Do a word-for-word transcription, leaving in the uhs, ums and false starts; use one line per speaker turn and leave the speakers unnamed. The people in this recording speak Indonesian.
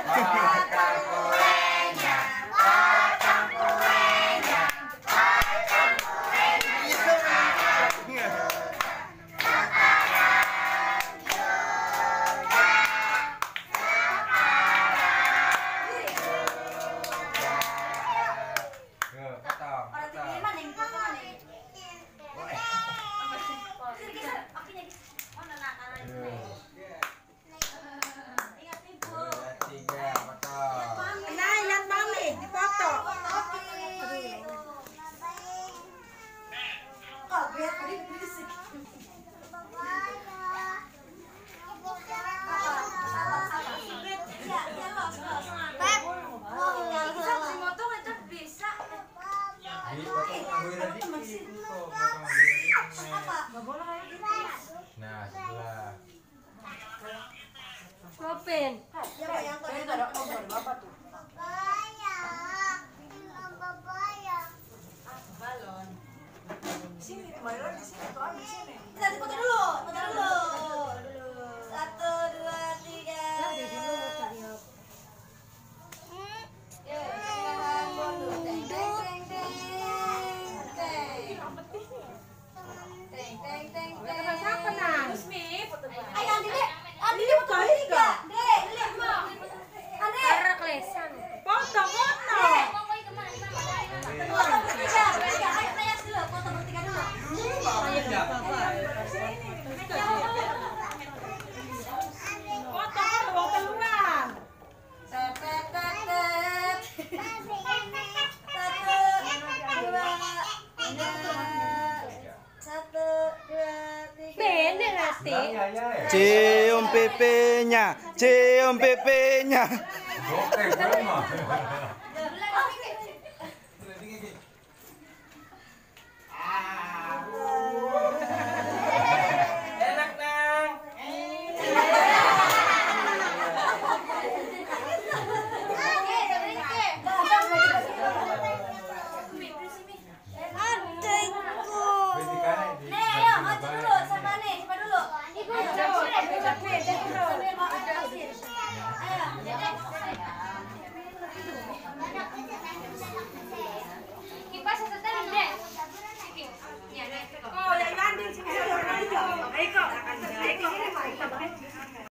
potong kuenya, potong kuenya, potong kuenya. Sekarang juga, sekarang juga. Potong, potong. Tiga, potong.
Nah, lihat Mami, dipoto. Oh, biar tadi berisik.
Nah, sebelah.
Open.
Sini, balon di sini, tuh di sini. Kita foto dulu, foto dulu. Satu, dua, tiga.
Siapa nang?
Ayo Andi deh, Andi deh foto tiga. Deh, lihat mau. Andi.
Karena kelesan.
Foto, foto. Foto bertiga, bertiga. Ayo Nayas dulu, foto bertiga dulu. Foto, foto keluar. Tet, tet, tet, tet. Satu, dua, tiga. Satu, dua, tiga.
Pendek nanti.
Cium pipinya, cium pipinya.
Oke, berapa?
Ah.